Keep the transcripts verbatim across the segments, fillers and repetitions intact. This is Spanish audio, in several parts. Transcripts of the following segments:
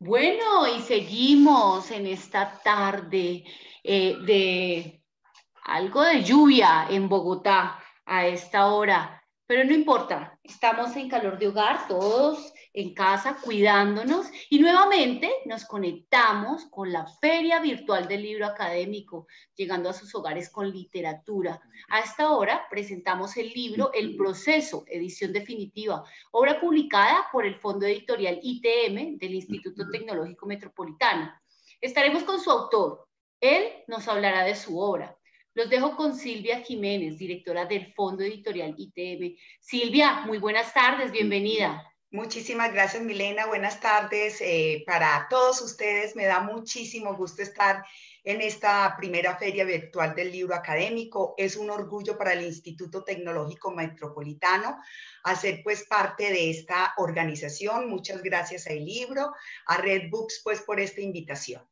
Bueno, y seguimos en esta tarde eh, de algo de lluvia en Bogotá a esta hora, pero no importa, estamos en calor de hogar, todos en casa, cuidándonos y nuevamente nos conectamos con la Feria Virtual del Libro Académico, llegando a sus hogares con literatura. A esta hora presentamos el libro El Proceso, edición definitiva, obra publicada por el Fondo Editorial I T M del Instituto Tecnológico Metropolitano. Estaremos con su autor. Él nos hablará de su obra. Los dejo con Silvia Jiménez, directora del Fondo Editorial I T M. Silvia, muy buenas tardes, bienvenida. Muchísimas gracias, Milena. Buenas tardes eh, para todos ustedes. Me da muchísimo gusto estar en esta primera feria virtual del libro académico. Es un orgullo para el Instituto Tecnológico Metropolitano hacer pues parte de esta organización. Muchas gracias a El Libro, a Red Books pues por esta invitación.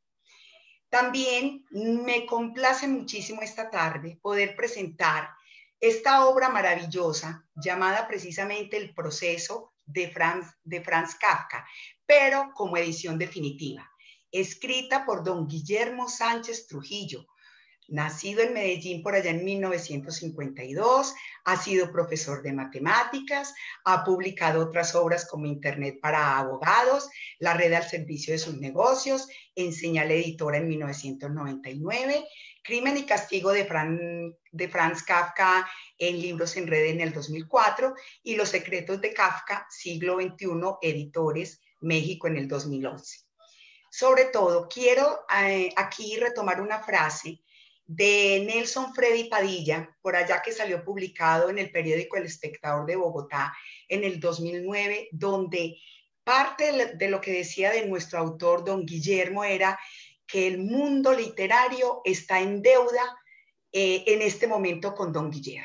También me complace muchísimo esta tarde poder presentar esta obra maravillosa llamada precisamente El Proceso de Franz, de Franz Kafka, pero como edición definitiva, escrita por don Guillermo Sánchez Trujillo, nacido en Medellín por allá en mil novecientos cincuenta y dos, ha sido profesor de matemáticas, ha publicado otras obras como Internet para abogados, La red al servicio de sus negocios, en Señal Editora en mil novecientos noventa y nueve, Crimen y Castigo de, Fran, de Franz Kafka en Libros en Red en el dos mil cuatro y Los secretos de Kafka, siglo veintiuno, Editores, México en el dos mil once. Sobre todo, quiero eh, aquí retomar una frase de Nelson Freddy Padilla, por allá que salió publicado en el periódico El Espectador de Bogotá en el dos mil nueve, donde parte de lo que decía de nuestro autor, don Guillermo, era que el mundo literario está en deuda eh, en este momento con don Guillermo.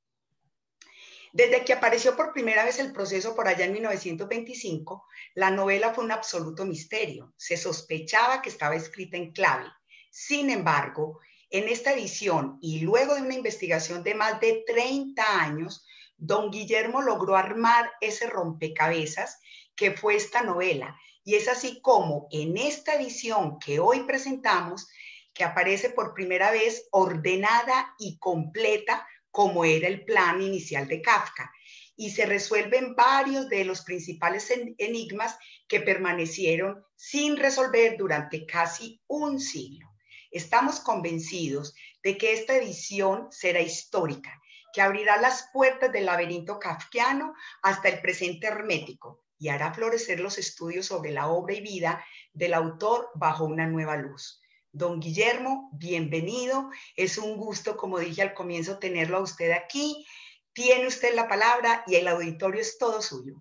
Desde que apareció por primera vez El Proceso por allá en mil novecientos veinticinco, la novela fue un absoluto misterio. Se sospechaba que estaba escrita en clave. Sin embargo, en esta edición y luego de una investigación de más de treinta años, don Guillermo logró armar ese rompecabezas que fue esta novela. Y es así como en esta edición que hoy presentamos, que aparece por primera vez ordenada y completa como era el plan inicial de Kafka. Y se resuelven varios de los principales enigmas que permanecieron sin resolver durante casi un siglo. Estamos convencidos de que esta edición será histórica, que abrirá las puertas del laberinto kafkiano hasta el presente hermético y hará florecer los estudios sobre la obra y vida del autor bajo una nueva luz. Don Guillermo, bienvenido. Es un gusto, como dije al comienzo, tenerlo a usted aquí. Tiene usted la palabra y el auditorio es todo suyo.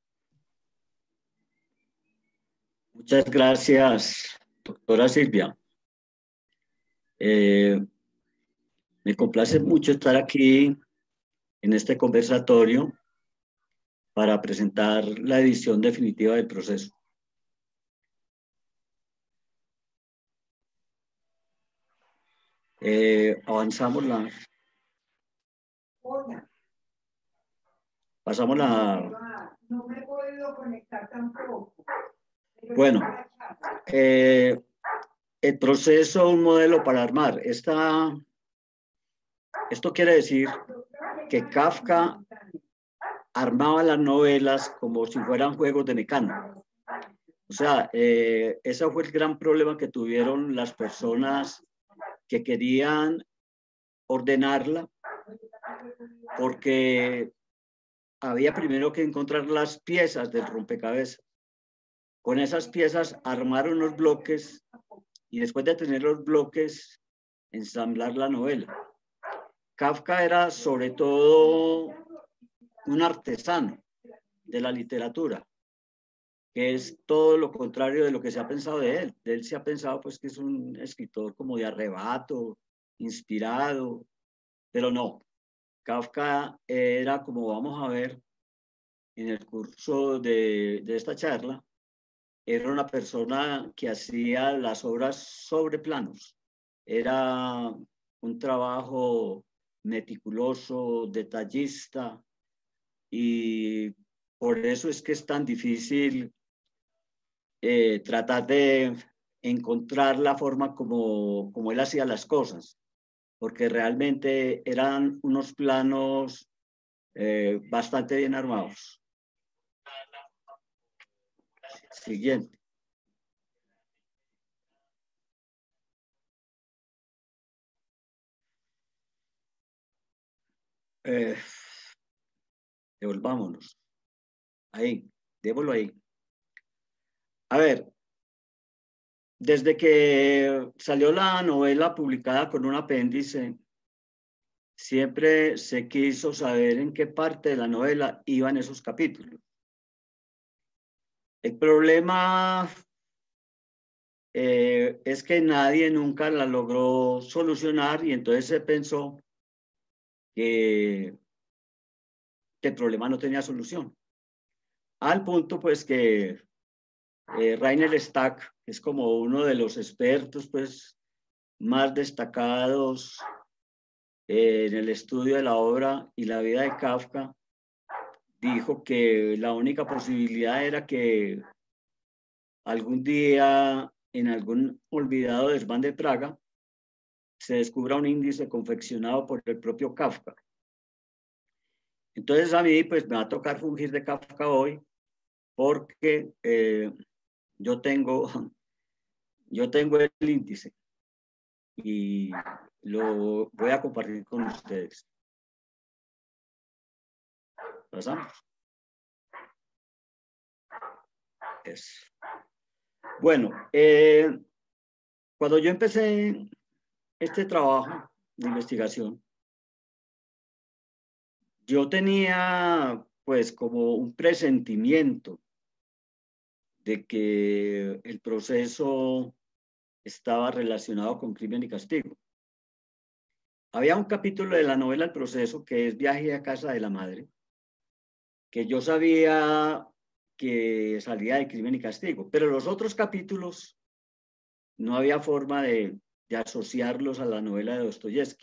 Muchas gracias, doctora Silvia. Eh, me complace mucho estar aquí en este conversatorio para presentar la edición definitiva del proceso. Eh, avanzamos la... Hola. Pasamos la... No me he podido conectar tampoco. Bueno, eh, el proceso, un modelo para armar. Esta, esto quiere decir que Kafka armaba las novelas como si fueran juegos de mecánica. O sea, eh, ese fue el gran problema que tuvieron las personas que querían ordenarla, porque había primero que encontrar las piezas del rompecabezas. Con esas piezas armar unos bloques y después de tener los bloques, ensamblar la novela. Kafka era sobre todo un artesano de la literatura, que es todo lo contrario de lo que se ha pensado de él. De él se ha pensado pues que es un escritor como de arrebato, inspirado, pero no. Kafka era, como vamos a ver en el curso de, de esta charla, era una persona que hacía las obras sobre planos. Era un trabajo meticuloso, detallista, y por eso es que es tan difícil eh, tratar de encontrar la forma como, como él hacía las cosas, porque realmente eran unos planos eh, bastante bien armados. Siguiente. Eh, devolvámonos. Ahí, démoslo ahí. A ver, desde que salió la novela publicada con un apéndice, siempre se quiso saber en qué parte de la novela iban esos capítulos. El problema eh, es que nadie nunca la logró solucionar y entonces se pensó que, que el problema no tenía solución. Al punto pues que eh, Rainer Stack, que es como uno de los expertos pues más destacados eh, en el estudio de la obra y la vida de Kafka, dijo que la única posibilidad era que algún día en algún olvidado desván de Praga se descubra un índice confeccionado por el propio Kafka. Entonces a mí pues me va a tocar fungir de Kafka hoy porque eh, yo tengo yo tengo el índice y lo voy a compartir con ustedes. ¿Pasamos? Eso. Bueno, eh, cuando yo empecé este trabajo de investigación, yo tenía pues como un presentimiento de que el proceso estaba relacionado con Crimen y Castigo. Había un capítulo de la novela El Proceso que es Viaje a casa de la madre, que yo sabía que salía de Crimen y Castigo, pero los otros capítulos no había forma de, de asociarlos a la novela de Dostoyevsky.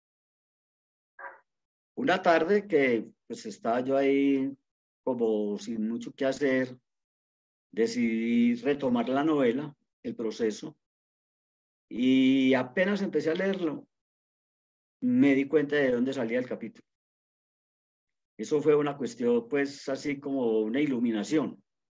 Una tarde que pues estaba yo ahí como sin mucho que hacer, decidí retomar la novela, El Proceso, y apenas empecé a leerlo, me di cuenta de dónde salía el capítulo. Eso fue una cuestión, pues, así como una iluminación.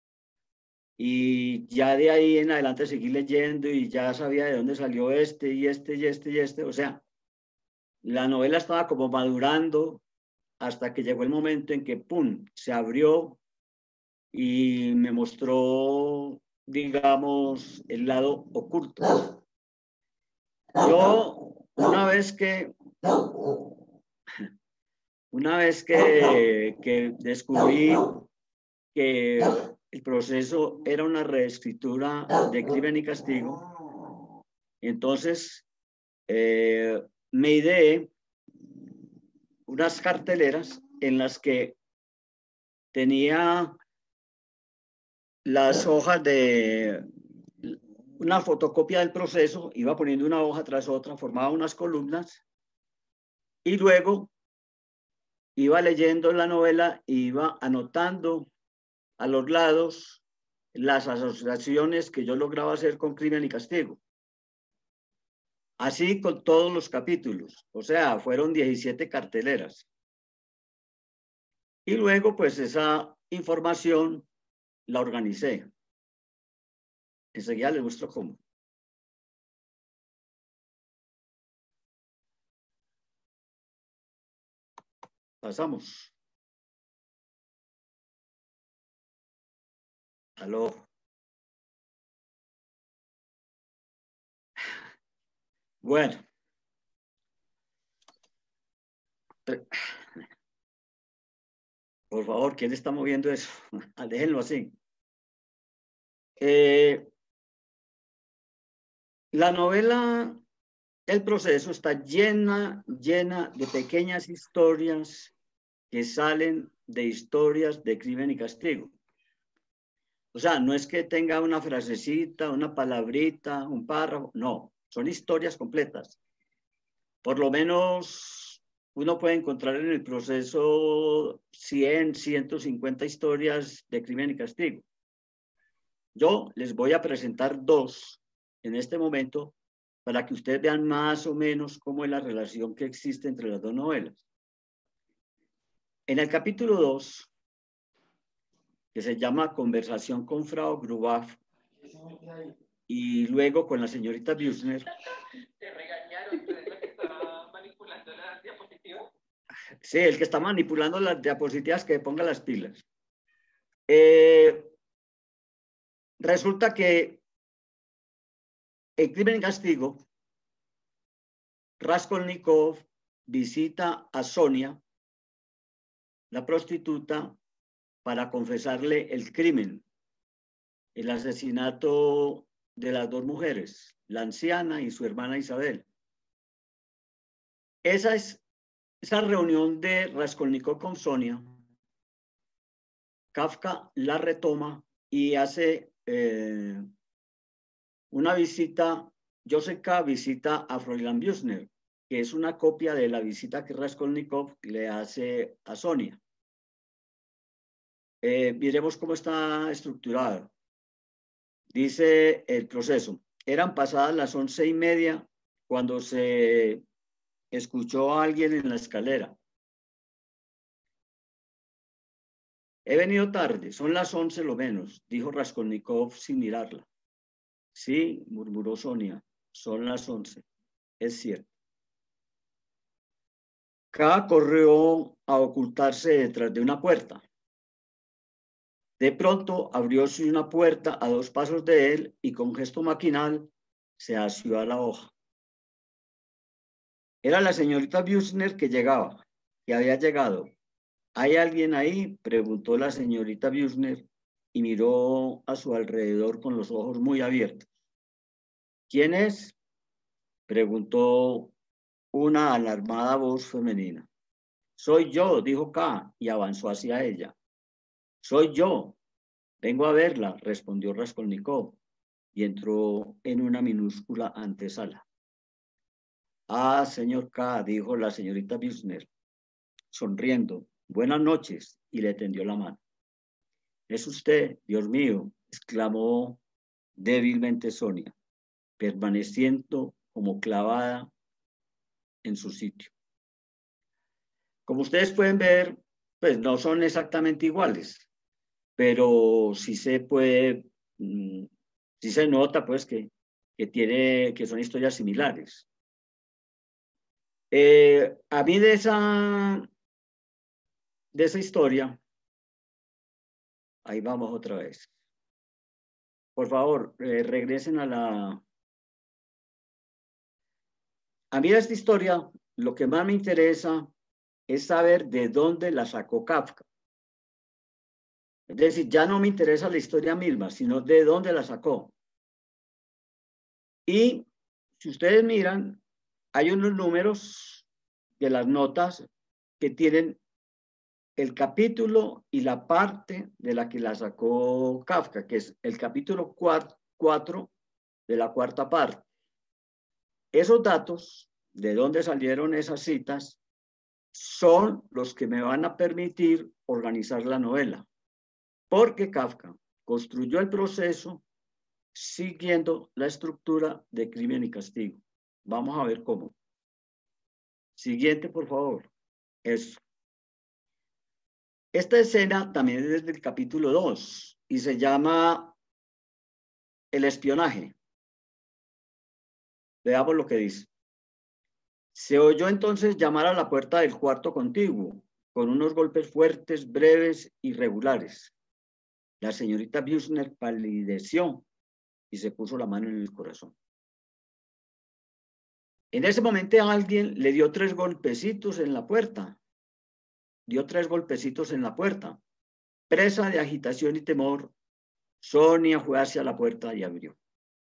Y ya de ahí en adelante seguí leyendo y ya sabía de dónde salió este y este y este y este. O sea, la novela estaba como madurando hasta que llegó el momento en que, ¡pum!, se abrió y me mostró, digamos, el lado oculto. Yo, una vez que, una vez que, que descubrí que el proceso era una reescritura de Crimen y Castigo, entonces eh, me ideé unas carteleras en las que tenía las hojas de una fotocopia del proceso, iba poniendo una hoja tras otra, formaba unas columnas y luego iba leyendo la novela e iba anotando a los lados las asociaciones que yo lograba hacer con Crimen y Castigo. Así con todos los capítulos, o sea, fueron diecisiete carteleras. Y luego, pues, esa información la organicé. Enseguida les muestro cómo. Pasamos. Aló. Bueno. Por favor, ¿quién está moviendo eso? Déjenlo así. Eh, la novela El Proceso está llena, llena de pequeñas historias que salen de historias de Crimen y Castigo. O sea, no es que tenga una frasecita, una palabrita, un párrafo, no, son historias completas. Por lo menos uno puede encontrar en el proceso cien, ciento cincuenta historias de Crimen y Castigo. Yo les voy a presentar dos en este momento para que ustedes vean más o menos cómo es la relación que existe entre las dos novelas. En el capítulo dos, que se llama Conversación con Frau Grubach, y luego con la señorita Büchner. ¿Te regañaron? ¿Tú eres la que está manipulando las diapositivas? Sí, el que está manipulando las diapositivas, que ponga las pilas. Eh, resulta que en Crimen y Castigo, Raskolnikov visita a Sonia, la prostituta, para confesarle el crimen, el asesinato de las dos mujeres, la anciana y su hermana Isabel. Esa es esa reunión de Raskolnikov con Sonia. Kafka la retoma y hace eh, una visita. Joseph K. visita a Fräulein Büchner, que es una copia de la visita que Raskolnikov le hace a Sonia. Eh, miremos cómo está estructurado. Dice el proceso: eran pasadas las once y media cuando se escuchó a alguien en la escalera. He venido tarde, son las once lo menos, dijo Raskolnikov sin mirarla. Sí, murmuró Sonia, son las once, es cierto. K corrió a ocultarse detrás de una puerta. De pronto abrióse una puerta a dos pasos de él y con gesto maquinal se asió a la hoja. Era la señorita Büchner que llegaba, que había llegado. ¿Hay alguien ahí?, preguntó la señorita Büchner y miró a su alrededor con los ojos muy abiertos. ¿Quién es?, preguntó una alarmada voz femenina. Soy yo, dijo K, y avanzó hacia ella. Soy yo, vengo a verla, respondió Raskolnikov, y entró en una minúscula antesala. Ah, señor K, dijo la señorita Büchner, sonriendo. Buenas noches, y le tendió la mano. Es usted, Dios mío, exclamó débilmente Sonia, permaneciendo como clavada en su sitio. Como ustedes pueden ver, pues no son exactamente iguales, pero sí se puede, sí se nota pues que, que, tiene, que son historias similares. Eh, a mí de esa, de esa historia, ahí vamos otra vez. Por favor, eh, regresen a la... A mí de esta historia, lo que más me interesa es saber de dónde la sacó Kafka. Es decir, ya no me interesa la historia misma, sino de dónde la sacó. Y si ustedes miran, hay unos números de las notas que tienen el capítulo y la parte de la que la sacó Kafka, que es el capítulo cuatro de la cuarta parte. Esos datos, de dónde salieron esas citas, son los que me van a permitir organizar la novela. Porque Kafka construyó el proceso siguiendo la estructura de Crimen y Castigo. Vamos a ver cómo. Siguiente, por favor. Eso. Esta escena también es desde el capítulo dos y se llama El espionaje. Veamos lo que dice. Se oyó entonces llamar a la puerta del cuarto contiguo, con unos golpes fuertes, breves y regulares. La señorita Büchner palideció y se puso la mano en el corazón. En ese momento alguien le dio tres golpecitos en la puerta. Dio tres golpecitos en la puerta. Presa de agitación y temor, Sonia fue hacia la puerta y abrió.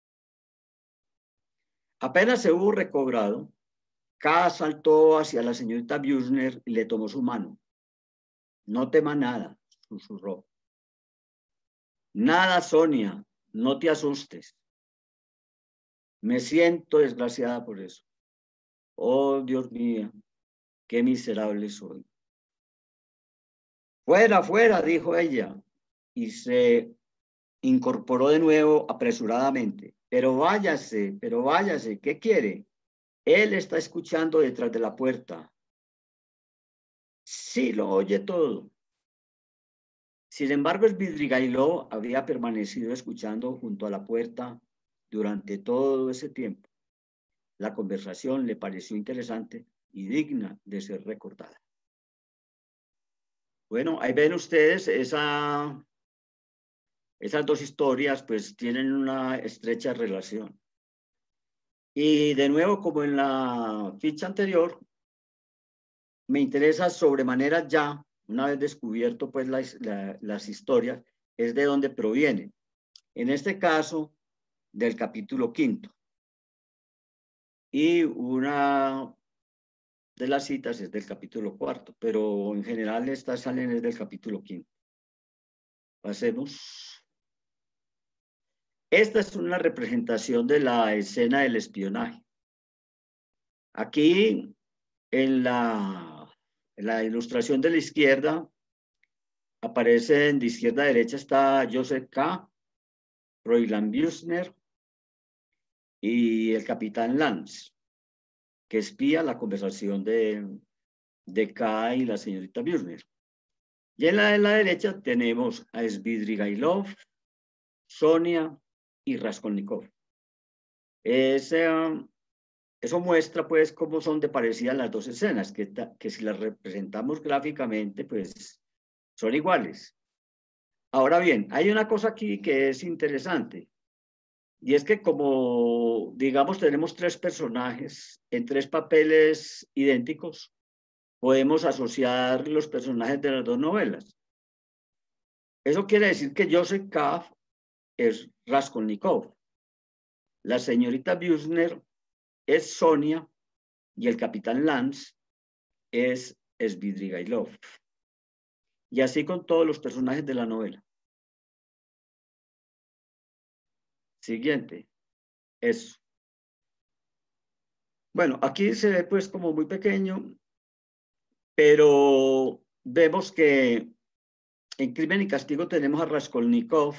Apenas se hubo recobrado, K saltó hacia la señorita Büchner y le tomó su mano. No tema nada, susurró. Nada, Sonia, no te asustes. Me siento desgraciada por eso. Oh, Dios mío, qué miserable soy. Fuera, fuera, dijo ella, y se incorporó de nuevo apresuradamente. Pero váyase, pero váyase, ¿qué quiere? Él está escuchando detrás de la puerta. Sí, lo oye todo. Sin embargo, Svidrigailov había permanecido escuchando junto a la puerta durante todo ese tiempo. La conversación le pareció interesante y digna de ser recordada. Bueno, ahí ven ustedes, esa, esas dos historias pues tienen una estrecha relación. Y de nuevo, como en la ficha anterior, me interesa sobremanera ya, una vez descubierto pues las, la, las historias, es de dónde provienen. En este caso, del capítulo quinto. Y una de las citas es del capítulo cuarto, pero en general estas salen es del capítulo quinto. Pasemos. Esta es una representación de la escena del espionaje. Aquí, en la, en la ilustración de la izquierda, aparecen de izquierda a derecha está Joseph K., Fräulein Büchner y el capitán Lanz, que espía la conversación de, de K y la señorita Büchner. Y en la de la derecha tenemos a Svidrigailov, Sonia y Raskolnikov. Ese, eso muestra pues cómo son de parecidas las dos escenas, que, que si las representamos gráficamente pues son iguales. Ahora bien, hay una cosa aquí que es interesante, y es que como, digamos, tenemos tres personajes en tres papeles idénticos, podemos asociar los personajes de las dos novelas. Eso quiere decir que Joseph K. es Raskolnikov, la señorita Büchner es Sonia y el capitán Lanz es Svidrigailov. Y así con todos los personajes de la novela. Siguiente. Eso. Bueno, aquí se ve pues como muy pequeño, pero vemos que en Crimen y Castigo tenemos a Raskolnikov,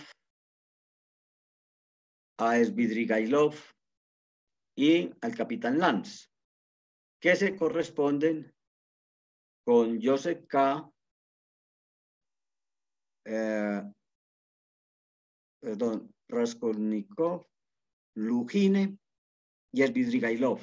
a Svidrigailov y al capitán Lanz, que se corresponden con Joseph K., eh, perdón, Raskolnikov, Lujine y Svidrigailov,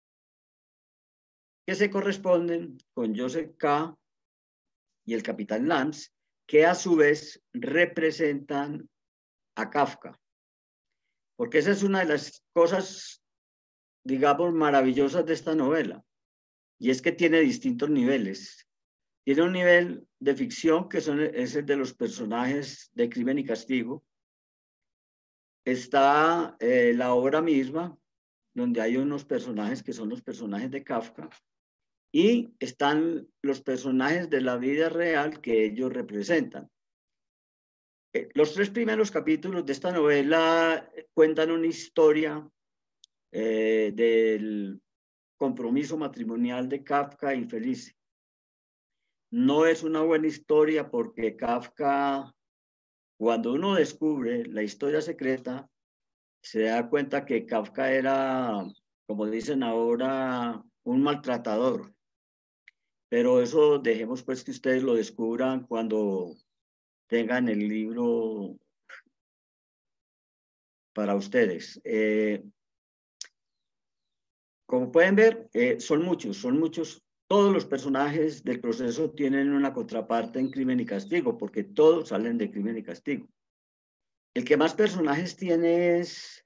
que se corresponden con Joseph K. y el capitán Lanz, que a su vez representan a Kafka. Porque esa es una de las cosas, digamos, maravillosas de esta novela, y es que tiene distintos niveles. Tiene un nivel de ficción, que son, es el de los personajes de Crimen y Castigo. Está eh, la obra misma, donde hay unos personajes que son los personajes de Kafka, y están los personajes de la vida real que ellos representan. Eh, los tres primeros capítulos de esta novela cuentan una historia eh, del compromiso matrimonial de Kafka y Felice. No es una buena historia porque Kafka, cuando uno descubre la historia secreta, se da cuenta que Kafka era, como dicen ahora, un maltratador. Pero eso dejemos pues que ustedes lo descubran cuando tengan el libro para ustedes. Eh, como pueden ver, eh, son muchos, son muchos. Todos los personajes del proceso tienen una contraparte en Crimen y Castigo, porque todos salen de Crimen y Castigo. El que más personajes tiene es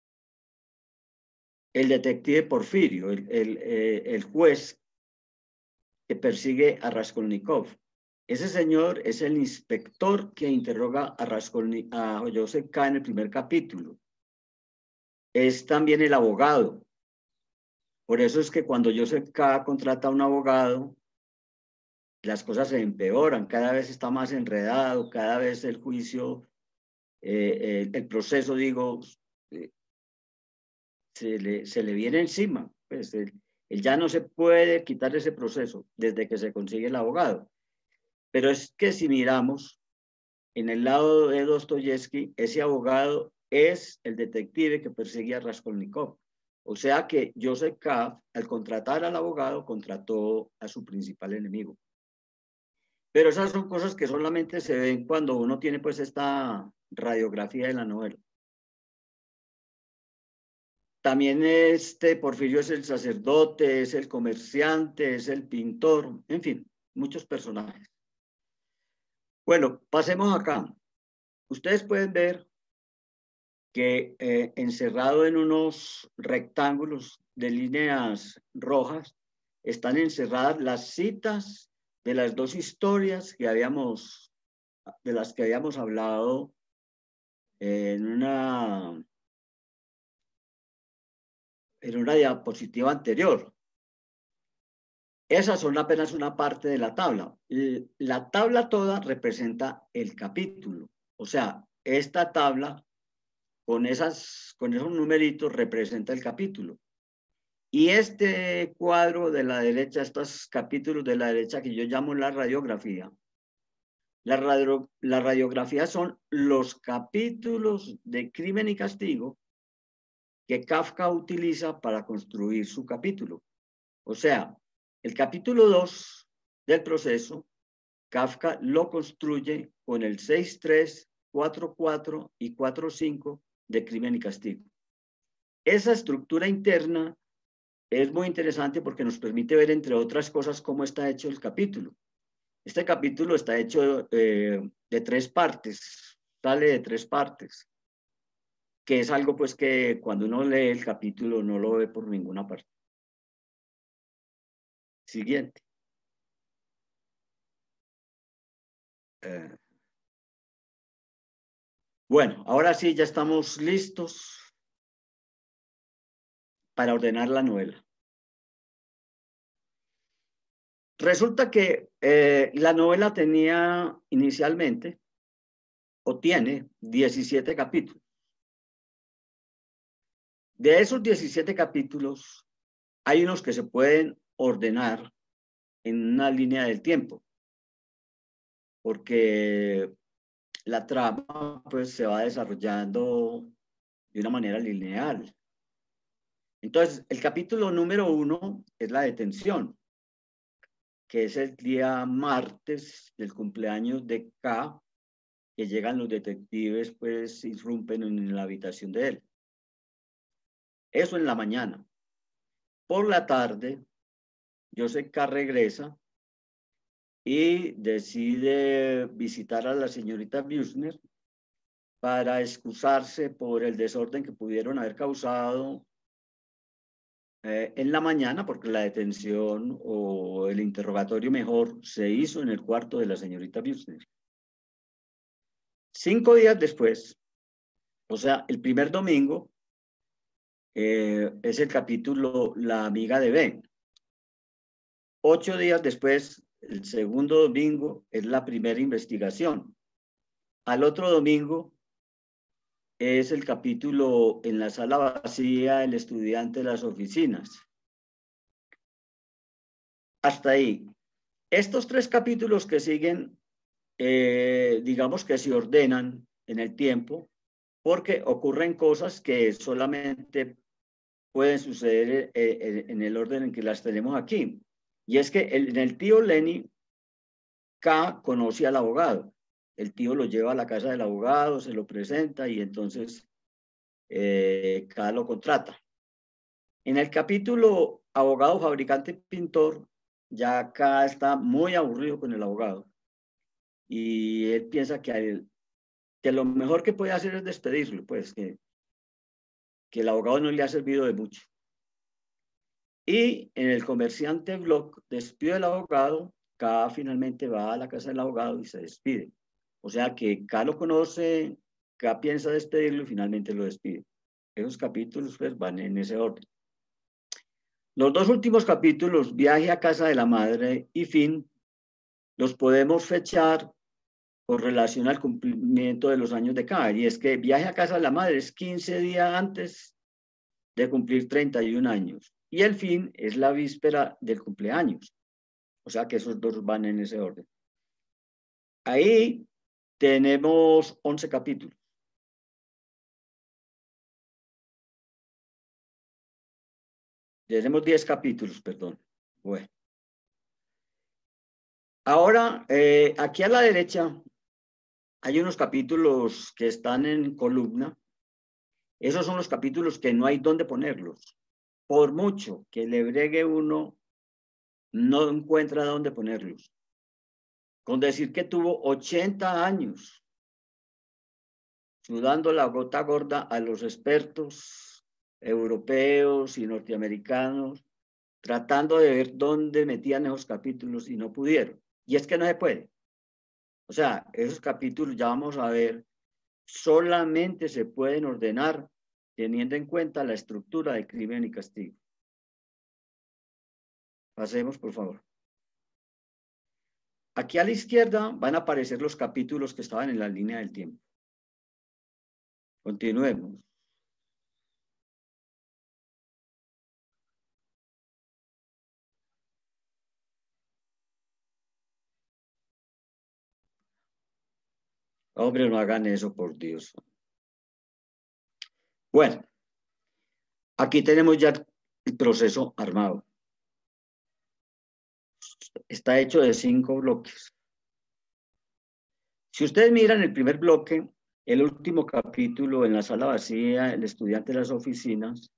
el detective Porfirio, el, el, eh, el juez que persigue a Raskolnikov. Ese señor es el inspector que interroga a, Raskolnik, a Joseph K. en el primer capítulo. Es también el abogado. Por eso es que cuando Joseph K. contrata a un abogado, las cosas se empeoran, cada vez está más enredado, cada vez el juicio, eh, el, el proceso, digo, eh, se, le, se le viene encima. Pues él, él ya no se puede quitar ese proceso desde que se consigue el abogado. Pero es que si miramos, en el lado de Dostoyevsky, ese abogado es el detective que perseguía a Raskolnikov. O sea que Joseph K., al contratar al abogado, contrató a su principal enemigo. Pero esas son cosas que solamente se ven cuando uno tiene pues esta radiografía de la novela. También este Porfirio es el sacerdote, es el comerciante, es el pintor, en fin, muchos personajes. Bueno, pasemos acá. Ustedes pueden ver que eh, encerrado en unos rectángulos de líneas rojas están encerradas las citas de las dos historias que habíamos, de las que habíamos hablado en una, en una diapositiva anterior. Esas son apenas una parte de la tabla. La tabla toda representa el capítulo. O sea, esta tabla con, esas, con esos numeritos representa el capítulo. Y este cuadro de la derecha, estos capítulos de la derecha que yo llamo la radiografía, la, radio, la radiografía son los capítulos de Crimen y Castigo que Kafka utiliza para construir su capítulo. O sea, el capítulo dos del proceso, Kafka lo construye con el seis tres, cuatro cuatro y cuatro cinco de Crimen y Castigo. Esa estructura interna es muy interesante porque nos permite ver, entre otras cosas, cómo está hecho el capítulo. Este capítulo está hecho eh, de tres partes, sale de tres partes, que es algo pues que cuando uno lee el capítulo no lo ve por ninguna parte. Siguiente. Eh. Bueno, ahora sí, ya estamos listos para ordenar la novela. Resulta que eh, la novela tenía inicialmente, o tiene, diecisiete capítulos. De esos diecisiete capítulos, hay unos que se pueden ordenar en una línea del tiempo, porque la trama pues, se va desarrollando de una manera lineal. Entonces, el capítulo número uno es la detención, que es el día martes del cumpleaños de K, que llegan los detectives, pues irrumpen en la habitación de él. Eso en la mañana. Por la tarde, Joseph K regresa y decide visitar a la señorita Büchner para excusarse por el desorden que pudieron haber causado eh, en la mañana, porque la detención o el interrogatorio mejor se hizo en el cuarto de la señorita Büchner. Cinco días después, o sea, el primer domingo, eh, es el capítulo La amiga de Ben. Ocho días después, el segundo domingo, es la primera investigación. Al otro domingo es el capítulo En la sala vacía, el estudiante de las oficinas. Hasta ahí. Estos tres capítulos que siguen, eh, digamos que se ordenan en el tiempo, porque ocurren cosas que solamente pueden suceder eh, en el orden en que las tenemos aquí. Y es que el, en el tío Lenny, K conoce al abogado. El tío lo lleva a la casa del abogado, se lo presenta y entonces eh, K lo contrata. En el capítulo abogado, fabricante, pintor, ya K está muy aburrido con el abogado y él piensa que, él, que lo mejor que puede hacer es despedirlo, pues que, que el abogado no le ha servido de mucho. Y en el comerciante Block despide al abogado, K finalmente va a la casa del abogado y se despide. O sea que K lo conoce, K piensa despedirlo y finalmente lo despide. Esos capítulos pues van en ese orden. Los dos últimos capítulos, Viaje a casa de la madre y Fin, los podemos fechar con relación al cumplimiento de los años de K. Y es que Viaje a casa de la madre es quince días antes de cumplir treinta y un años. Y el Fin es la víspera del cumpleaños. O sea que esos dos van en ese orden. Ahí tenemos once capítulos. Tenemos diez capítulos, perdón. Bueno. Ahora, eh, aquí a la derecha hay unos capítulos que están en columna. Esos son los capítulos que no hay dónde ponerlos. Por mucho que le bregue uno, no encuentra dónde ponerlos. Con decir que tuvo ochenta años sudando la gota gorda a los expertos europeos y norteamericanos, tratando de ver dónde metían esos capítulos y no pudieron. Y es que no se puede. O sea, esos capítulos, ya vamos a ver, solamente se pueden ordenar teniendo en cuenta la estructura de Crimen y Castigo. Pasemos, por favor. Aquí a la izquierda van a aparecer los capítulos que estaban en la línea del tiempo. Continuemos. Hombre, no hagan eso, por Dios. Bueno, aquí tenemos ya el proceso armado. Está hecho de cinco bloques. Si ustedes miran el primer bloque, el último capítulo en la sala vacía, el estudiante de las oficinas,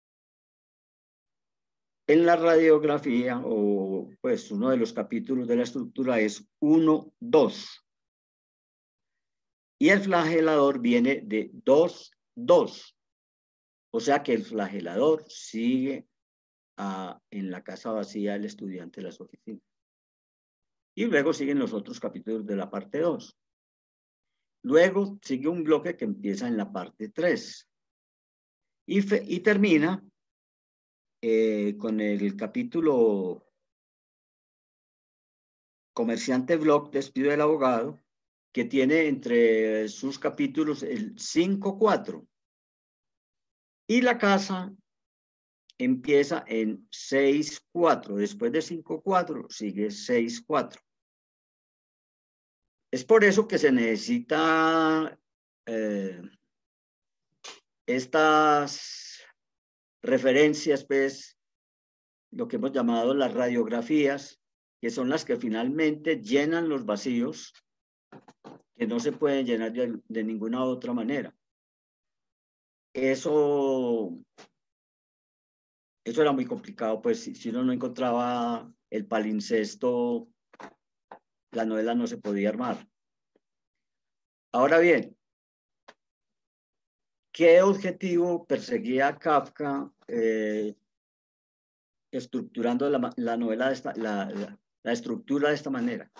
en la radiografía, o pues uno de los capítulos de la estructura es uno, dos. Y el flagelador viene de dos, dos. O sea que el flagelador sigue a, en la casa vacía del estudiante de las oficinas. Y luego siguen los otros capítulos de la parte dos. Luego sigue un bloque que empieza en la parte tres. Y, fe, y termina eh, con el capítulo Comerciante Block, despido del abogado, que tiene entre sus capítulos el cinco cuatro. Y la casa empieza en seis cuatro. Después de cinco cuatro sigue seis cuatro. Es por eso que se necesita eh, estas referencias, pues, lo que hemos llamado las radiografías, que son las que finalmente llenan los vacíos que no se pueden llenar de, de ninguna otra manera. Eso, eso era muy complicado, pues si, si uno no encontraba el palincesto, la novela no se podía armar. Ahora bien, ¿qué objetivo perseguía Kafka eh, estructurando la, la novela, de esta, la, la, la estructura de esta manera?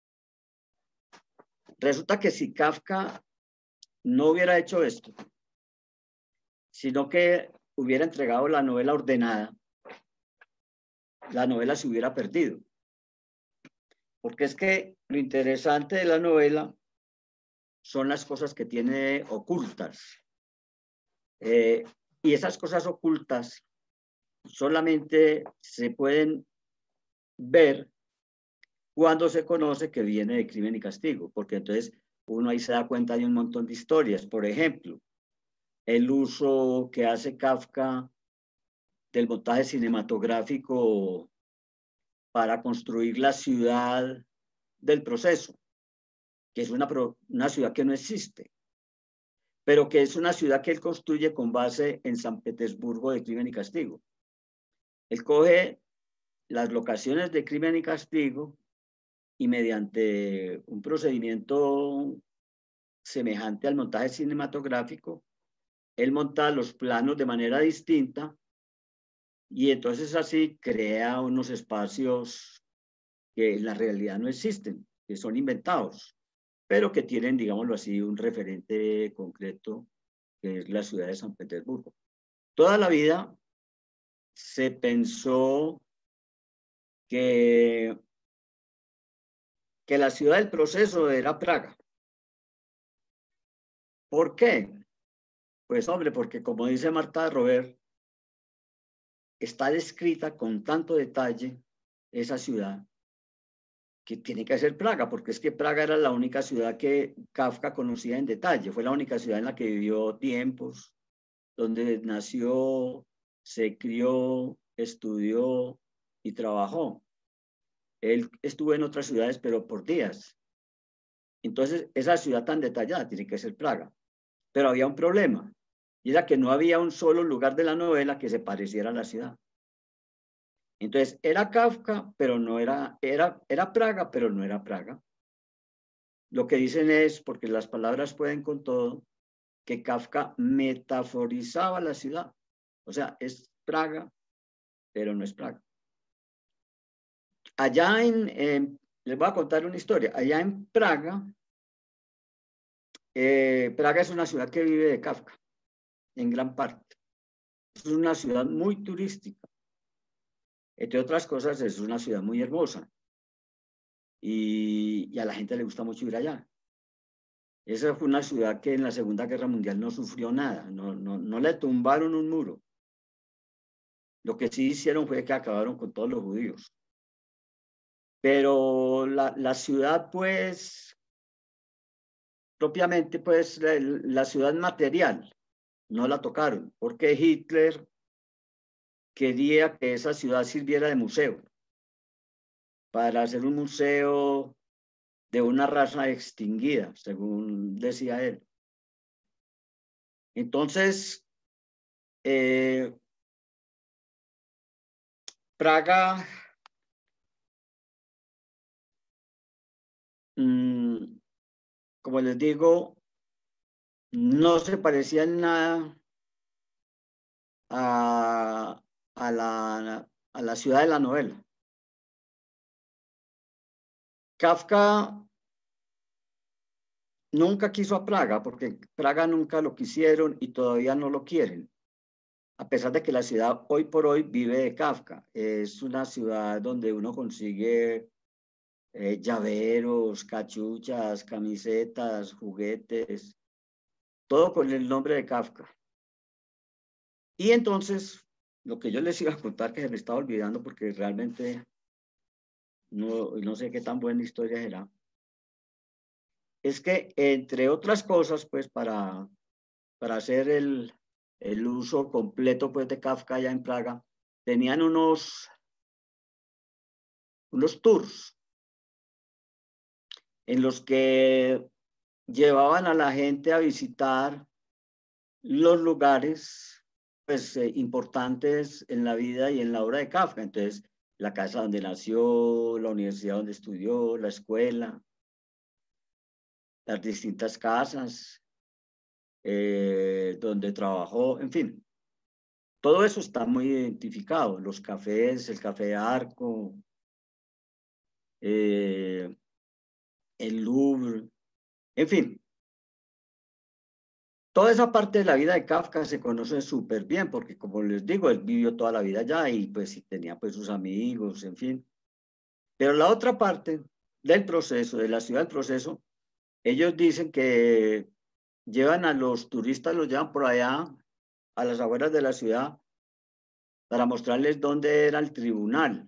Resulta que si Kafka no hubiera hecho esto, sino que hubiera entregado la novela ordenada, la novela se hubiera perdido. Porque es que lo interesante de la novela son las cosas que tiene ocultas. Eh, y esas cosas ocultas solamente se pueden ver cuando se conoce que viene de Crimen y Castigo, porque entonces uno ahí se da cuenta de un montón de historias. Por ejemplo, el uso que hace Kafka del montaje cinematográfico para construir la ciudad del proceso, que es una, una ciudad que no existe, pero que es una ciudad que él construye con base en San Petersburgo de Crimen y Castigo. Él coge las locaciones de Crimen y Castigo y mediante un procedimiento semejante al montaje cinematográfico, él monta los planos de manera distinta y entonces así crea unos espacios que en la realidad no existen, que son inventados, pero que tienen, digámoslo así, un referente concreto, que es la ciudad de San Petersburgo. Toda la vida se pensó que, que la ciudad del proceso era Praga. ¿Por qué? Pues hombre, porque como dice Marta Robert, está descrita con tanto detalle esa ciudad que tiene que ser Praga, porque es que Praga era la única ciudad que Kafka conocía en detalle, fue la única ciudad en la que vivió tiempos, donde nació, se crió, estudió y trabajó. Él estuvo en otras ciudades, pero por días. Entonces, esa ciudad tan detallada tiene que ser Praga. Pero había un problema, y era que no había un solo lugar de la novela que se pareciera a la ciudad. Entonces, era Kafka, pero no era, era, era Praga, pero no era Praga. Lo que dicen es, porque las palabras pueden con todo, que Kafka metaforizaba la ciudad. O sea, es Praga, pero no es Praga. Allá en, en les voy a contar una historia. Allá en Praga, eh, Praga es una ciudad que vive de Kafka, en gran parte. Es una ciudad muy turística. Entre otras cosas, es una ciudad muy hermosa. Y, y a la gente le gusta mucho ir allá. Esa fue una ciudad que en la Segunda Guerra Mundial no sufrió nada, no, no, no le tumbaron un muro. Lo que sí hicieron fue que acabaron con todos los judíos. Pero la, la ciudad, pues, propiamente, pues, la, la ciudad material, no la tocaron, porque Hitler quería que esa ciudad sirviera de museo, para hacer un museo de una raza extinguida, según decía él. Entonces, eh, Praga, mmm, como les digo, no se parecía en nada a, a, la, a la ciudad de la novela. Kafka nunca quiso a Praga, porque Praga nunca lo quisieron y todavía no lo quieren, a pesar de que la ciudad hoy por hoy vive de Kafka. Es una ciudad donde uno consigue eh, llaveros, cachuchas, camisetas, juguetes, todo con el nombre de Kafka. Y entonces, lo que yo les iba a contar, que se me estaba olvidando porque realmente no, no sé qué tan buena historia era, es que, entre otras cosas, pues para, para hacer el, el uso completo pues, de Kafka allá en Praga, tenían unos, unos tours en los que llevaban a la gente a visitar los lugares pues, eh, importantes en la vida y en la obra de Kafka. Entonces, la casa donde nació, la universidad donde estudió, la escuela, las distintas casas eh, donde trabajó, en fin. Todo eso está muy identificado, los cafés, el Café Arco, eh, el Louvre, en fin. Toda esa parte de la vida de Kafka se conoce súper bien, porque como les digo, él vivió toda la vida allá y pues tenía pues sus amigos, en fin. Pero la otra parte del proceso, de la ciudad del proceso, ellos dicen que llevan a los turistas, los llevan por allá, a las afueras de la ciudad, para mostrarles dónde era el tribunal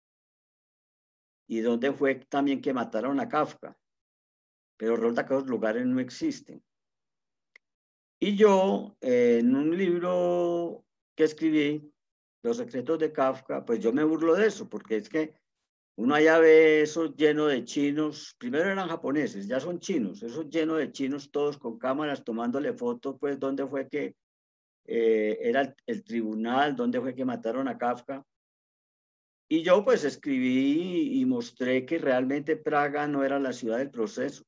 y dónde fue también que mataron a Kafka. Pero resulta que esos lugares no existen. Y yo, eh, en un libro que escribí, Los secretos de Kafka, pues yo me burlo de eso, porque es que uno allá ve eso lleno de chinos, primero eran japoneses, ya son chinos, eso lleno de chinos, todos con cámaras tomándole fotos, pues dónde fue que eh, era el, el tribunal, dónde fue que mataron a Kafka. Y yo pues escribí y mostré que realmente Praga no era la ciudad del proceso.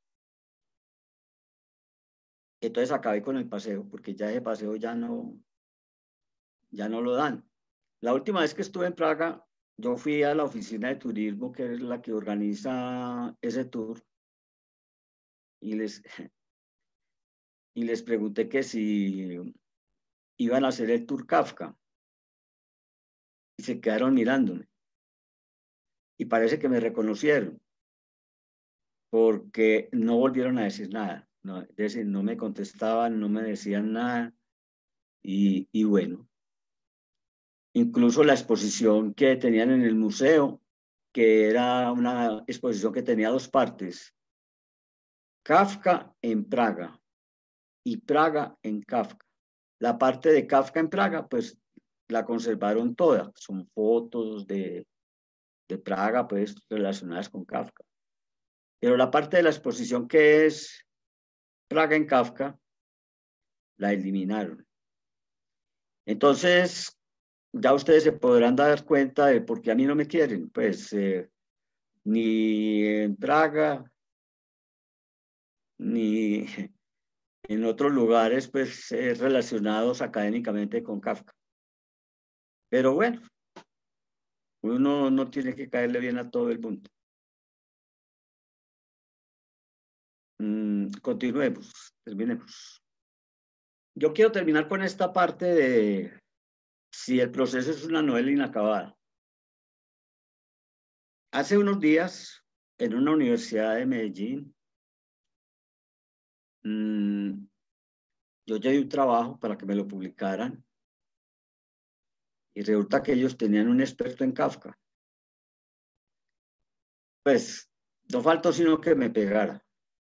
Entonces acabé con el paseo, porque ya ese paseo ya no, ya no lo dan. La última vez que estuve en Praga, yo fui a la oficina de turismo, que es la que organiza ese tour, y les, y les pregunté que si iban a hacer el tour Kafka. Y se quedaron mirándome. Y parece que me reconocieron, porque no volvieron a decir nada. No, es decir, no me contestaban, no me decían nada. Y, y bueno, incluso la exposición que tenían en el museo, que era una exposición que tenía dos partes. Kafka en Praga y Praga en Kafka. La parte de Kafka en Praga, pues la conservaron toda. Son fotos de, de Praga, pues relacionadas con Kafka. Pero la parte de la exposición que es Praga en Kafka, la eliminaron. Entonces, ya ustedes se podrán dar cuenta de por qué a mí no me quieren. Pues eh, ni en Praga, ni en otros lugares, pues eh, relacionados académicamente con Kafka. Pero bueno, uno no tiene que caerle bien a todo el mundo. Mm, continuemos, terminemos. Yo quiero terminar con esta parte de si el proceso es una novela inacabada. Hace unos días, en una universidad de Medellín, mmm, yo llevé un trabajo para que me lo publicaran y resulta que ellos tenían un experto en Kafka. Pues no faltó sino que me pegara.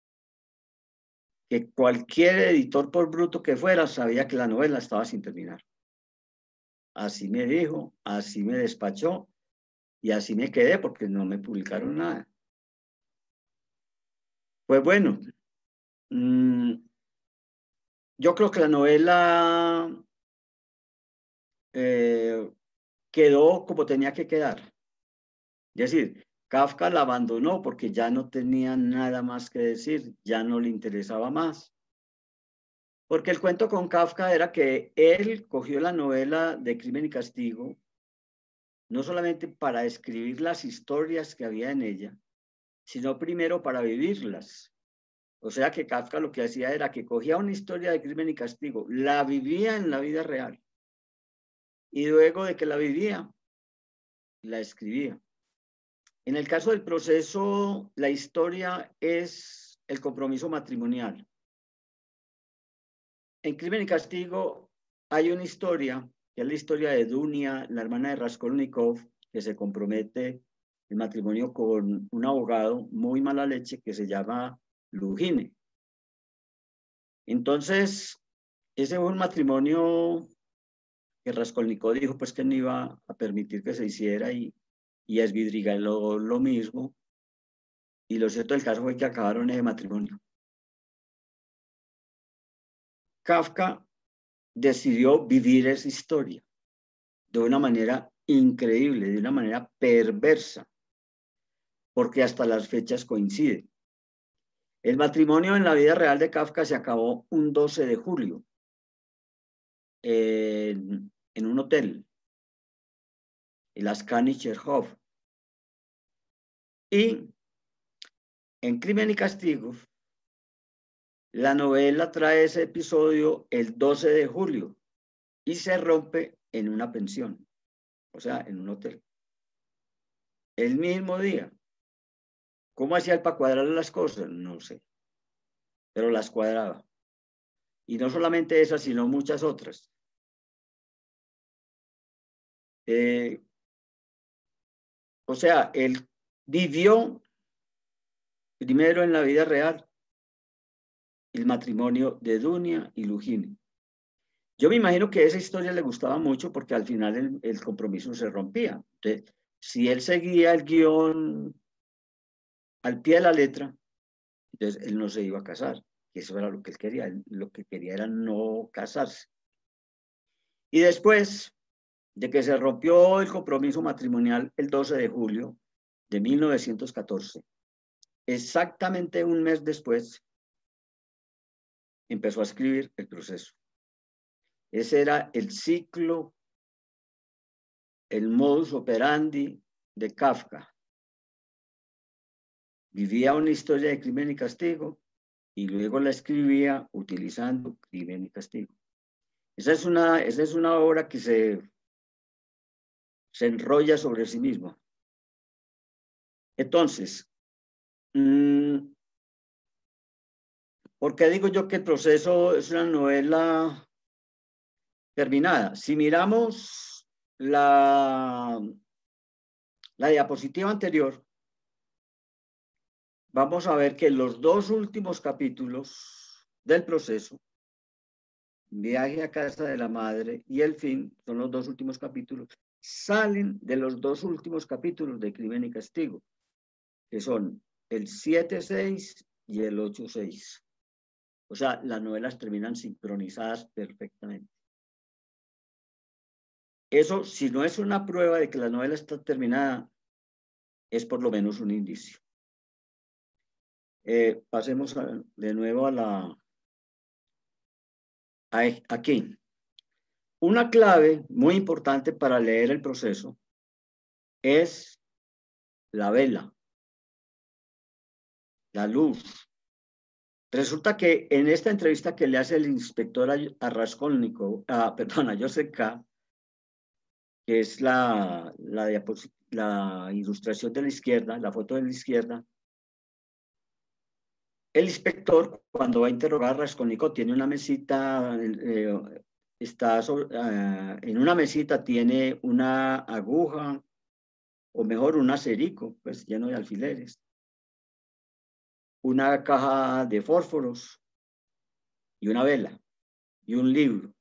Que cualquier editor, por bruto que fuera, sabía que la novela estaba sin terminar. Así me dijo, así me despachó y así me quedé porque no me publicaron nada. Pues bueno, mmm, yo creo que la novela eh, quedó como tenía que quedar. Es decir, Kafka la abandonó porque ya no tenía nada más que decir, ya no le interesaba más. Porque el cuento con Kafka era que él cogió la novela de Crimen y Castigo no solamente para escribir las historias que había en ella, sino primero para vivirlas. O sea que Kafka lo que hacía era que cogía una historia de Crimen y Castigo, la vivía en la vida real, y luego de que la vivía, la escribía. En el caso del proceso, la historia es el compromiso matrimonial. En Crimen y Castigo hay una historia, que es la historia de Dunia, la hermana de Raskolnikov, que se compromete en matrimonio con un abogado muy mala leche que se llama Lugine. Entonces, ese fue un matrimonio que Raskolnikov dijo pues que no iba a permitir que se hiciera y, y Esvidriga lo, lo mismo. Y lo cierto del caso fue que acabaron ese matrimonio. Kafka decidió vivir esa historia de una manera increíble, de una manera perversa, porque hasta las fechas coinciden. El matrimonio en la vida real de Kafka se acabó un doce de julio en, en un hotel, el Askanicher Hof. Y en Crimen y Castigo, la novela trae ese episodio el doce de julio y se rompe en una pensión, o sea, en un hotel. El mismo día. ¿Cómo hacía él para cuadrar las cosas? No sé, pero las cuadraba. Y no solamente esas, sino muchas otras. Eh, o sea, él vivió primero en la vida real el matrimonio de Dunia y Lugine. Yo me imagino que esa historia le gustaba mucho porque al final el, el compromiso se rompía. Entonces, si él seguía el guión al pie de la letra, entonces él no se iba a casar. Y eso era lo que él quería. Él, lo que quería era no casarse. Y después de que se rompió el compromiso matrimonial el doce de julio de mil novecientos catorce, exactamente un mes después, empezó a escribir El proceso. Ese era el ciclo, el modus operandi de Kafka. Vivía una historia de Crimen y Castigo y luego la escribía utilizando Crimen y Castigo. Esa es una, esa es una obra que se, se enrolla sobre sí misma. Entonces, mmm, ¿por qué digo yo que El proceso es una novela terminada? Si miramos la, la diapositiva anterior, vamos a ver que los dos últimos capítulos del proceso, Viaje a casa de la madre y El fin, son los dos últimos capítulos, salen de los dos últimos capítulos de Crimen y Castigo, que son el siete seis y el ocho seis. O sea, las novelas terminan sincronizadas perfectamente. Eso, si no es una prueba de que la novela está terminada, es por lo menos un indicio. Eh, pasemos a, de nuevo a la... A, aquí. Una clave muy importante para leer el proceso es la vela, la luz. Resulta que en esta entrevista que le hace el inspector a, a Raskolnikov, ah, perdón, a Joseph K., que es la, la, la ilustración de la izquierda, la foto de la izquierda, el inspector, cuando va a interrogar a Raskolnikov, tiene una mesita, eh, está sobre, uh, en una mesita tiene una aguja, o mejor, un acerico, pues lleno de alfileres, una caja de fósforos y una vela y un libro.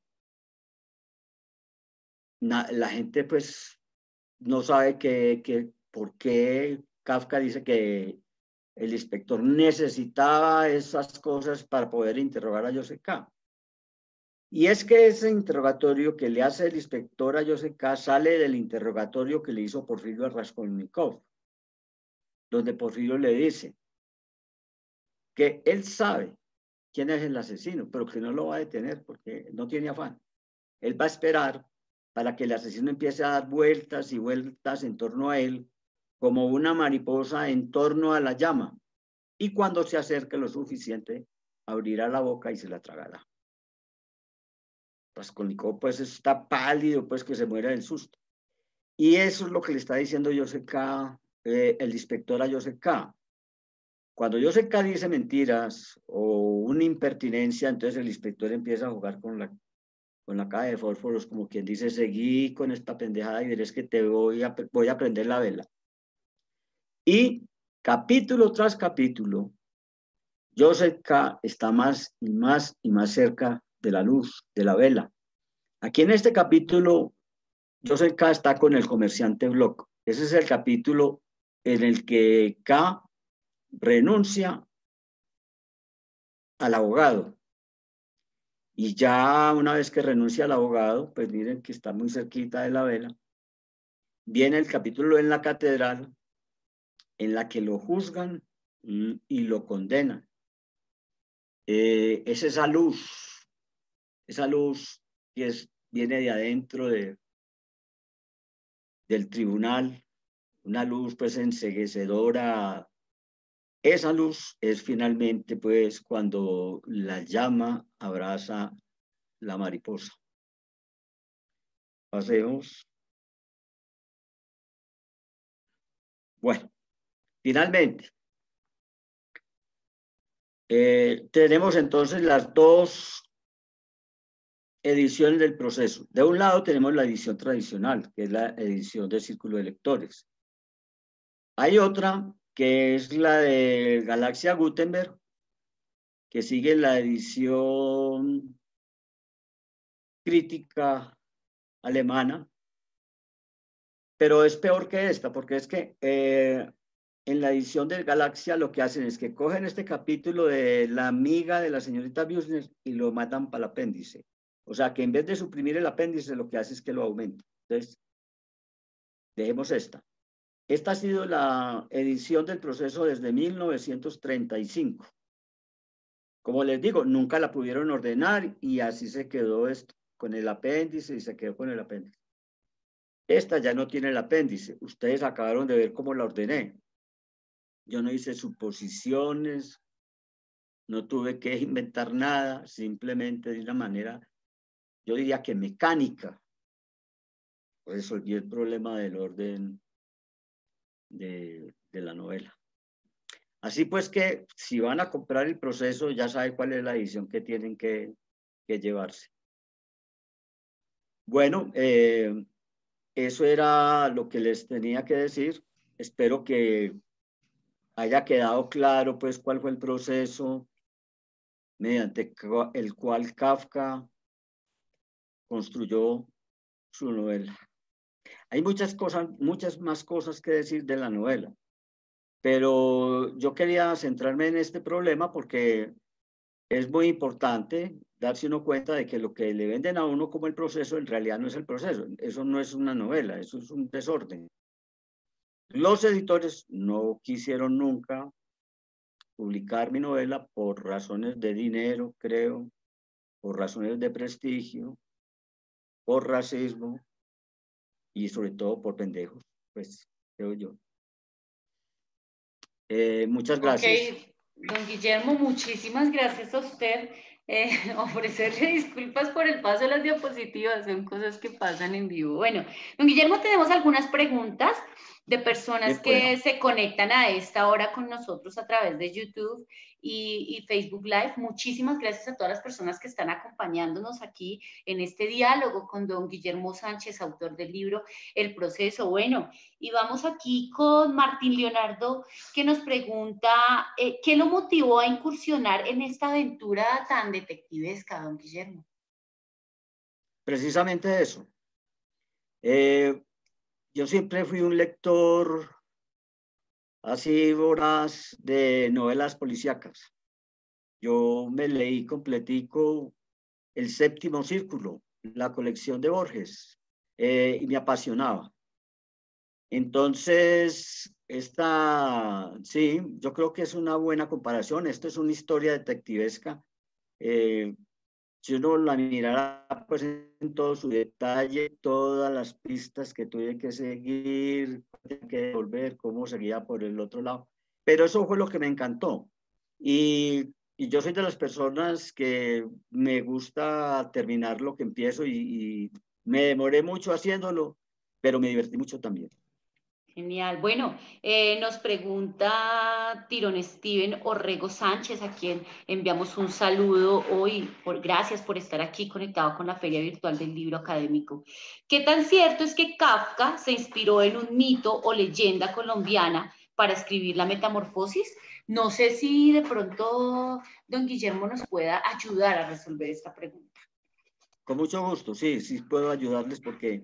Na, la gente, pues, no sabe que, que, por qué Kafka dice que el inspector necesitaba esas cosas para poder interrogar a Joseph K. Y es que ese interrogatorio que le hace el inspector a Joseph K. sale del interrogatorio que le hizo Porfirio a Raskolnikov, donde Porfirio le dice que él sabe quién es el asesino, pero que no lo va a detener porque no tiene afán. Él va a esperar para que el asesino empiece a dar vueltas y vueltas en torno a él, como una mariposa en torno a la llama. Y cuando se acerque lo suficiente, abrirá la boca y se la tragará. Raskolnikov pues está pálido, pues que se muera del susto. Y eso es lo que le está diciendo Joseph K., eh, el inspector a Joseph K. Cuando Joseph K. dice mentiras o una impertinencia, entonces el inspector empieza a jugar con la, con la caja de fósforos, como quien dice, seguí con esta pendejada y verás que te voy a, voy a prender la vela. Y capítulo tras capítulo, Joseph K. está más y más y más cerca de la luz, de la vela. Aquí en este capítulo, Joseph K. está con el comerciante Block. Ese es el capítulo en el que K. renuncia al abogado. Y ya una vez que renuncia al abogado, pues miren que está muy cerquita de la vela, viene el capítulo en la catedral en la que lo juzgan y lo condenan. Eh, es esa luz, esa luz que es, viene de adentro de, del tribunal, una luz pues enceguecedora. Esa luz es finalmente pues cuando la llama abraza la mariposa. Pasemos. Bueno, finalmente, eh, tenemos entonces las dos ediciones del proceso. De un lado tenemos la edición tradicional, que es la edición del Círculo de Lectores. Hay otra que es la de Galaxia Gutenberg, que sigue la edición crítica alemana, pero es peor que esta, porque es que eh, en la edición de Galaxia lo que hacen es que cogen este capítulo de la amiga de la señorita Business y lo matan para el apéndice. O sea, que en vez de suprimir el apéndice, lo que hace es que lo aumenta. Entonces, dejemos esta. Esta ha sido la edición del proceso desde mil novecientos treinta y cinco. Como les digo, nunca la pudieron ordenar y así se quedó esto, con el apéndice y se quedó con el apéndice. Esta ya no tiene el apéndice. Ustedes acabaron de ver cómo la ordené. Yo no hice suposiciones, no tuve que inventar nada, simplemente de una manera, yo diría que mecánica, resolví el problema del orden de, de la novela. Así pues que si van a comprar el proceso, ya saben cuál es la edición que tienen que, que llevarse. Bueno, eh, eso era lo que les tenía que decir. espero que haya quedado claro pues cuál fue el proceso mediante el cual Kafka construyó su novela. Hay muchas cosas, muchas más cosas que decir de la novela, pero yo quería centrarme en este problema porque es muy importante darse uno cuenta de que lo que le venden a uno como el proceso en realidad no es el proceso. Eso no es una novela, eso es un desorden. Los editores no quisieron nunca publicar mi novela por razones de dinero, creo, por razones de prestigio, por racismo y sobre todo por pendejos, pues, creo yo. Eh, muchas gracias. Ok, don Guillermo, muchísimas gracias a usted. Eh, ofrecerle disculpas por el paso de las diapositivas, son cosas que pasan en vivo. Bueno, don Guillermo, tenemos algunas preguntas de personas Bien, que bueno. se conectan a esta hora con nosotros a través de YouTube y, y Facebook Live. Muchísimas gracias a todas las personas que están acompañándonos aquí en este diálogo con don Guillermo Sánchez, autor del libro El Proceso. Bueno, y vamos aquí con Martín Leonardo, que nos pregunta, eh, ¿qué lo motivó a incursionar en esta aventura tan detectivesca, don Guillermo? Precisamente eso. Eh, yo siempre fui un lector así voraz de novelas policíacas. Yo me leí completico El Séptimo Círculo, la colección de Borges, eh, y me apasionaba. Entonces, esta, sí, yo creo que es una buena comparación. Esto es una historia detectivesca. Eh, si uno la mirara pues, en todo su detalle, todas las pistas que tuve que seguir, que devolver, cómo seguía por el otro lado. Pero eso fue lo que me encantó. Y, y yo soy de las personas que me gusta terminar lo que empiezo y, y me demoré mucho haciéndolo, pero me divertí mucho también. Genial. Bueno, eh, nos pregunta Tirón Steven Orrego Sánchez, a quien enviamos un saludo hoy. Por, gracias por estar aquí conectado con la Feria Virtual del Libro Académico. ¿Qué tan cierto es que Kafka se inspiró en un mito o leyenda colombiana para escribir La Metamorfosis? No sé si de pronto don Guillermo nos pueda ayudar a resolver esta pregunta. Con mucho gusto, sí, sí puedo ayudarles porque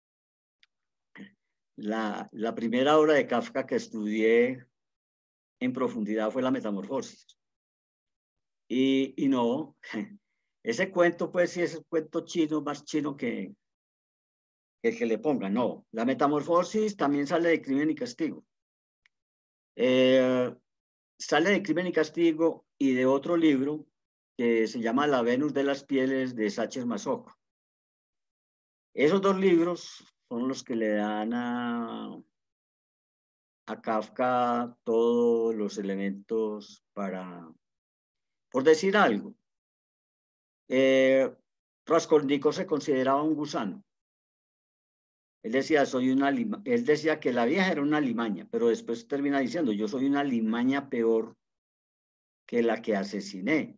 La, la primera obra de Kafka que estudié en profundidad fue La Metamorfosis. Y, y no, ese cuento pues sí es el cuento chino, más chino que, que el que le pongan. No, La Metamorfosis también sale de Crimen y Castigo. Eh, sale de Crimen y Castigo y de otro libro que se llama La Venus de las Pieles de Sacher Masoch. Esos dos libros son los que le dan a, a Kafka todos los elementos para, por decir algo, eh, Raskolnikov se consideraba un gusano. Él decía, soy una lima, él decía que la vieja era una limaña, pero después termina diciendo, yo soy una limaña peor que la que asesiné.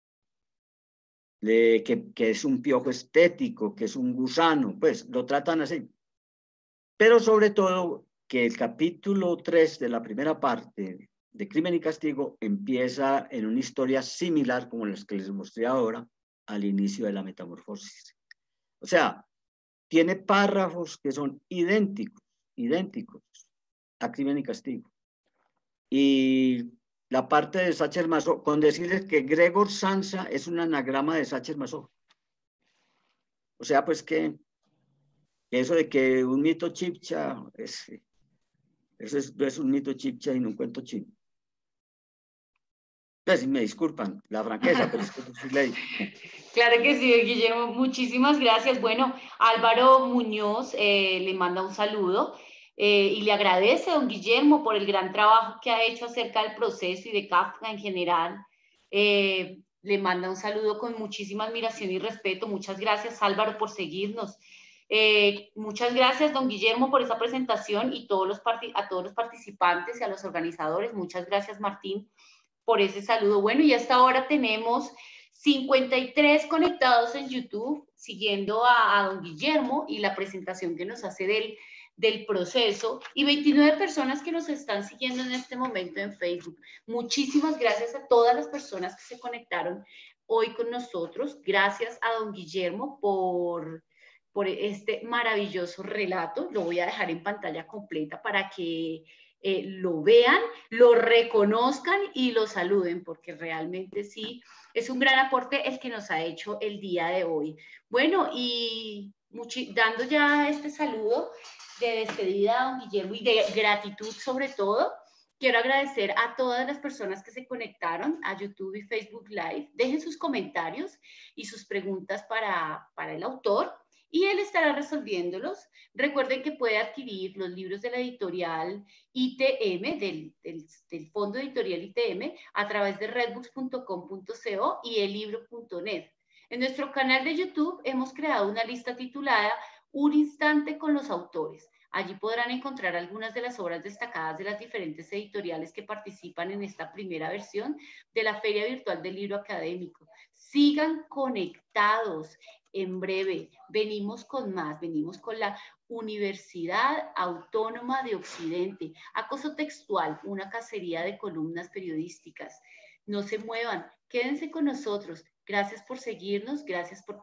De, que, que es un piojo estético, que es un gusano, pues lo tratan así. Pero sobre todo que el capítulo tres de la primera parte de Crimen y Castigo empieza en una historia similar como las que les mostré ahora al inicio de La Metamorfosis. O sea, tiene párrafos que son idénticos, idénticos a Crimen y Castigo. Y la parte de Sacher Masoch, con decirles que Gregor Samsa es un anagrama de Sacher Masoch. O sea, pues que eso de que un mito chipcha, es, eso es, es un mito chipcha y no un cuento chino. Pues me disculpan la franqueza, pero es que es ley. Claro que sí, Guillermo, muchísimas gracias. Bueno, Álvaro Muñoz eh, le manda un saludo eh, y le agradece a don Guillermo por el gran trabajo que ha hecho acerca del proceso y de Kafka en general. Eh, le manda un saludo con muchísima admiración y respeto. Muchas gracias, Álvaro, por seguirnos. Eh, muchas gracias, don Guillermo, por esa presentación y todos los a todos los participantes y a los organizadores. Muchas gracias, Martín, por ese saludo. Bueno, y hasta ahora tenemos cincuenta y tres conectados en YouTube, siguiendo a, a don Guillermo y la presentación que nos hace del, del proceso y veintinueve personas que nos están siguiendo en este momento en Facebook. Muchísimas gracias a todas las personas que se conectaron hoy con nosotros. Gracias a don Guillermo por, por este maravilloso relato. Lo voy a dejar en pantalla completa para que eh, lo vean, lo reconozcan y lo saluden, porque realmente sí, es un gran aporte el que nos ha hecho el día de hoy. Bueno, y dando ya este saludo de despedida a don Guillermo y de gratitud sobre todo, quiero agradecer a todas las personas que se conectaron a YouTube y Facebook Live. Dejen sus comentarios y sus preguntas para, para el autor y él estará resolviéndolos. Recuerden que puede adquirir los libros de la editorial I T M, del, del, del Fondo Editorial I T M, a través de redbooks punto com punto co y elibro punto net. En nuestro canal de YouTube hemos creado una lista titulada Un instante con los autores. Allí podrán encontrar algunas de las obras destacadas de las diferentes editoriales que participan en esta primera versión de la Feria Virtual del Libro Académico. Sigan conectados. En breve venimos con más, venimos con la Universidad Autónoma de Occidente. Acoso textual, una cacería de columnas periodísticas. No se muevan, quédense con nosotros. Gracias por seguirnos, gracias por